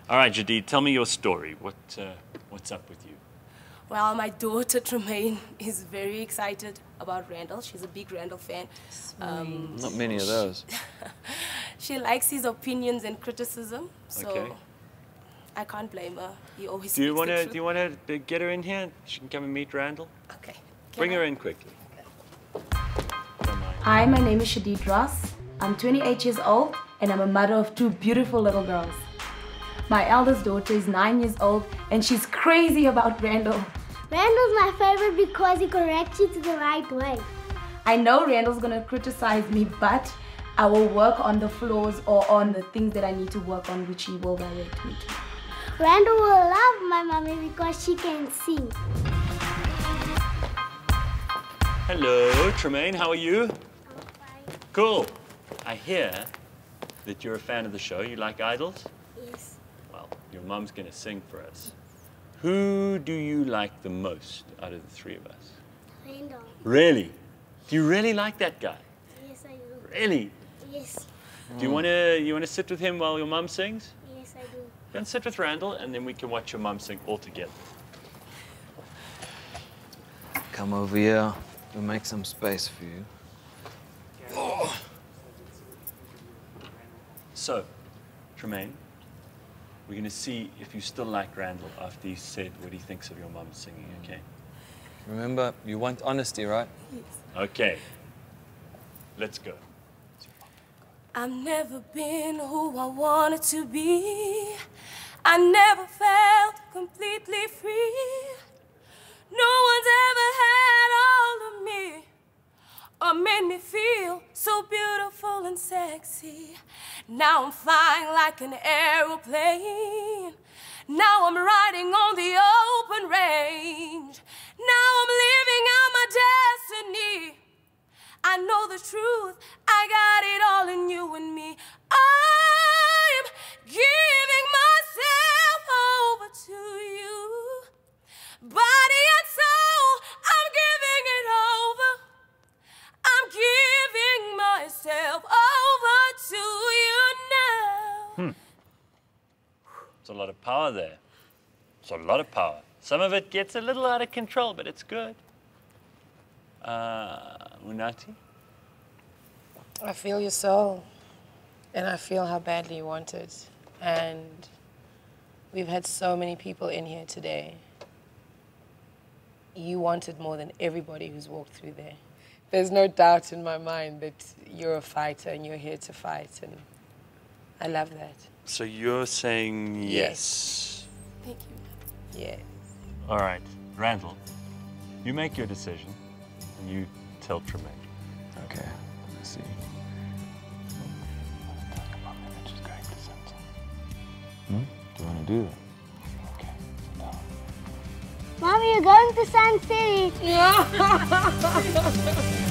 All right, Sgherdeed, tell me your story. What's up with you? Well, my daughter Tremayne is very excited about Randall. She's a big Randall fan. Not many of those. She likes his opinions and criticism, so Okay. I can't blame her. He always Do you speaks the want truth. to get her in here? She can come and meet Randall. Okay. Bring her in quickly. Hi, my name is Sgherdeed Ross. I'm 28 years old and I'm a mother of 2 beautiful little girls. My eldest daughter is 9 years old and she's crazy about Randall. Randall's my favorite because he corrects you to the right way. I know Randall's gonna criticize me, but I will work on the flaws or on the things that I need to work on, which he will direct me to. Randall will love my mommy because she can sing. Hello, Tremayne, how are you? I'm fine. Cool. I hear that you're a fan of the show. You like Idols? Yes. Well, your mum's going to sing for us. Who do you like the most out of the 3 of us? Randall. Really? Do you really like that guy? Yes, I do. Really? Yes. Do you want to sit with him while your mum sings? Yes, I do. Go and sit with Randall, and then we can watch your mum sing all together. Come over here. We'll make some space for you. Oh. So, Tremayne, we're going to see if you still like Randall after he's said what he thinks of your mum singing, okay? Remember, you want honesty, right? Yes. Okay. Let's go. I've never been who I wanted to be. I never felt completely free. No one's ever had all of me or made me feel so beautiful and sexy. Now I'm flying like an aeroplane. Now I'm riding on the open range. Now I'm living out my destiny. I know the truth, I got it all in you and me. I'm giving myself over to you. Body and soul, I'm giving it over. I'm giving myself over to you now. There's a lot of power there. There's a lot of power. Some of it gets a little out of control, but it's good. Unathi? I feel your soul, and I feel how badly you want it. And we've had so many people in here today. You want it more than everybody who's walked through there. There's no doubt in my mind that you're a fighter and you're here to fight, and I love that. So you're saying yes? Thank you. Yeah. All right, Randall, you make your decision, and you tell Tremayne. Okay, let's see. Do you want to do that? Okay, no. Mommy, you're going to Sun City. Yeah.